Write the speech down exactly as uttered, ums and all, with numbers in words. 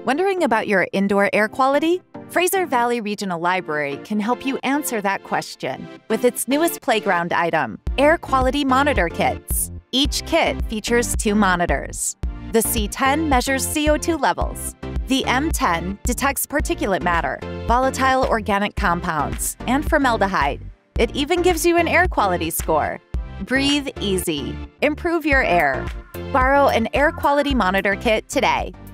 Wondering about your indoor air quality? Fraser Valley Regional Library can help you answer that question with its newest playground item, Air Quality Monitor Kits. Each kit features two monitors. The C ten measures C O two levels. The M ten detects particulate matter, volatile organic compounds, and formaldehyde. It even gives you an air quality score. Breathe easy. Improve your air. Borrow an air quality monitor kit today.